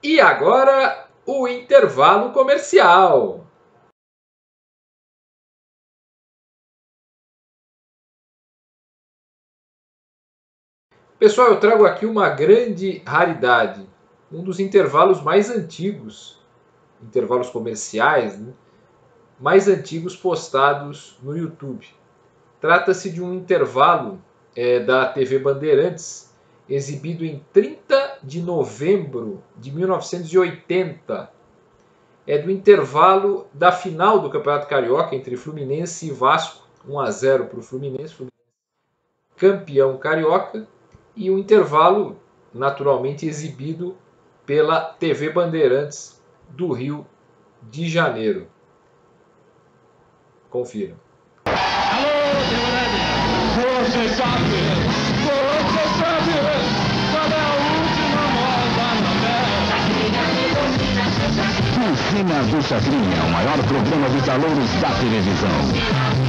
E agora, o intervalo comercial. Pessoal, eu trago aqui uma grande raridade, um dos intervalos mais antigos, intervalos comerciais, né, mais antigos postados no YouTube. Trata-se de um intervalo da TV Bandeirantes, exibido em 30 de novembro de 1980. É do intervalo da final do Campeonato Carioca entre Fluminense e Vasco, 1-0 para o Fluminense, campeão carioca, e o intervalo naturalmente exibido pela TV Bandeirantes do Rio de Janeiro. Confira. Alô, você sabe qual é a última moda na Piscina do Chacrinha, o maior programa de calouros da televisão.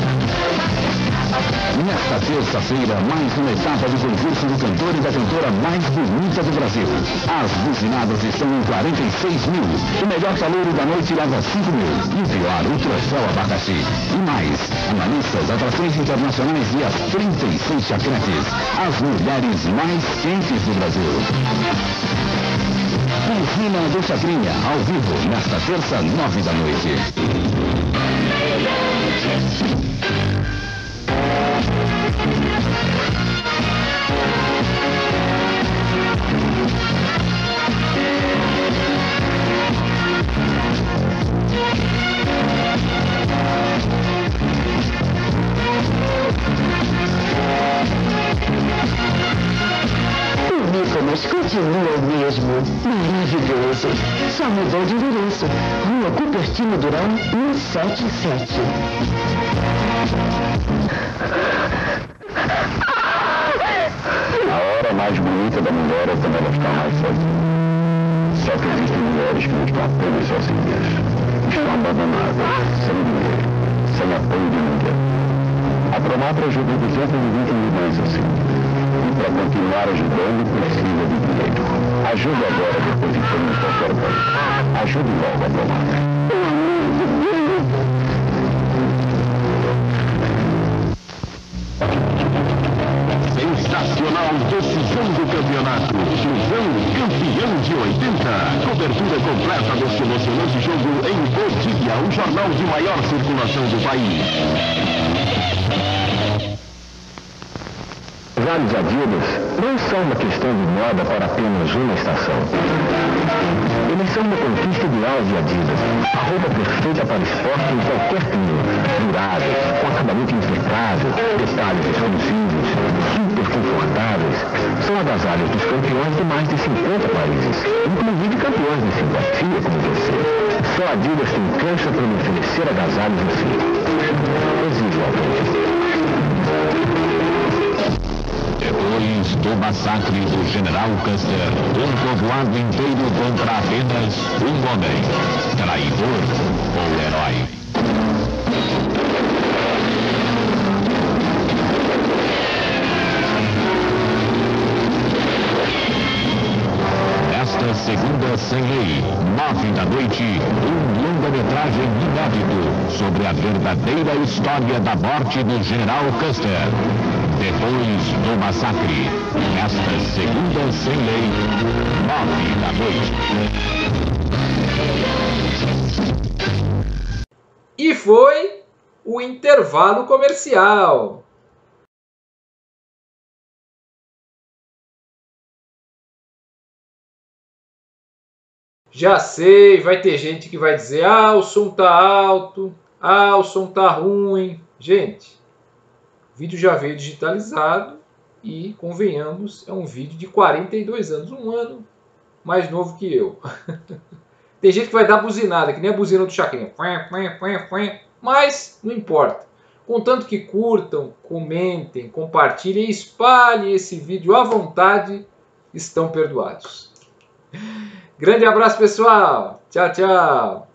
Nesta terça-feira, mais uma etapa do concurso do cantor e da cantora mais bonita do Brasil. As buzinadas estão em 46 mil. O melhor calouro da noite leva 5 mil. E o pior, o troféu abacaxi. E mais, analistas, atrações internacionais e as 36 chacretes. As mulheres mais quentes do Brasil. Piscina do Chacrinha, ao vivo, nesta terça, 9 da noite. Mas continua o mesmo. Maravilhoso. Só mudou de endereço. Rua Cupertino Durão, 177. A hora mais bonita da mulher é quando ela está mais sozinha. Só que existem mulheres que não estão apenas sozinhas. Estão abandonadas, sem ninguém, sem apoio de ninguém. A Pronamp ajuda 220 milhões assim. E para continuar ajudando, precisa de dinheiro. Ajude agora depositando em qualquer banco. Ajude logo a Pronamp. Sensacional decisão do campeonato. Flusão campeão de 80. Cobertura completa deste emocionante jogo em O Dia, o jornal de maior circulação do país. Vários Adidas não são uma questão de moda para apenas uma estação. Eles são uma conquista ideal de Adidas. A roupa perfeita para esporte em qualquer clima. Duráveis, com acabamento impecável, detalhes exclusivos, super confortáveis. São agasalhos dos campeões de mais de 50 países. Inclusive campeões de simpatia como você. Só a Adidas tem cancha para lhe oferecer agasalhos assim. Exige alguém. Depois do massacre do General Custer, um povoado inteiro contra apenas um homem. Traidor ou herói? Nesta segunda sem lei, 9 da noite, um longa-metragem inédito sobre a verdadeira história da morte do General Custer. Depois do massacre, esta segunda sem lei, 9 da noite. E foi o intervalo comercial. Já sei, vai ter gente que vai dizer: ah, o som tá alto, ah, o som tá ruim. Gente, o vídeo já veio digitalizado e, convenhamos, é um vídeo de 42 anos, um ano mais novo que eu. Tem gente que vai dar buzinada, que nem a buzina do Chacrinha. Mas não importa. Contanto que curtam, comentem, compartilhem e espalhem esse vídeo à vontade, estão perdoados. Grande abraço, pessoal. Tchau, tchau.